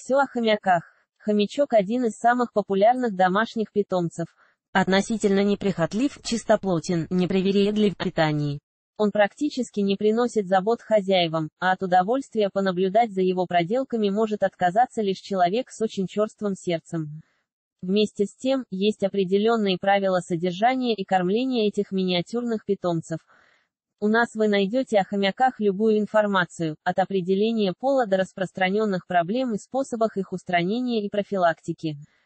Все о хомяках. Хомячок – один из самых популярных домашних питомцев. Относительно неприхотлив, чистоплотен, непривередлив в питании. Он практически не приносит забот хозяевам, а от удовольствия понаблюдать за его проделками может отказаться лишь человек с очень черствым сердцем. Вместе с тем, есть определенные правила содержания и кормления этих миниатюрных питомцев. У нас вы найдете о хомяках любую информацию, от определения пола до распространенных проблем и способах их устранения и профилактики.